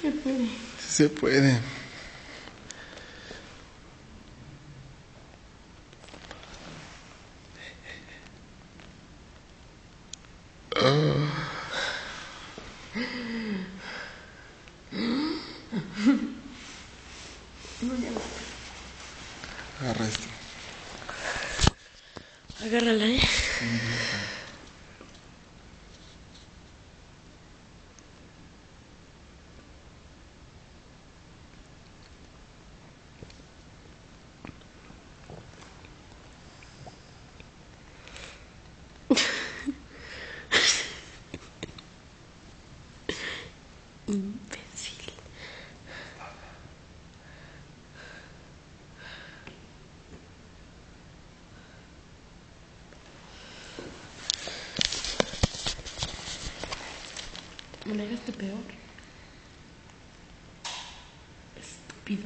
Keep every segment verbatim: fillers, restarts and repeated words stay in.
se puede. Sí se puede. No, ya no. Agarra esto. Agárrala, ¿eh? Imbécil. Me dejaste peor. Estúpido.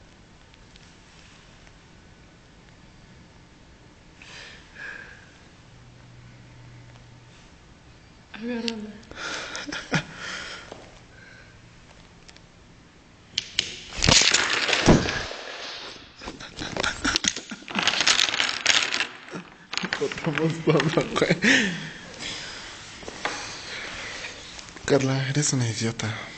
Agárrala. Botamos todo, güey. Carla, eres una idiota.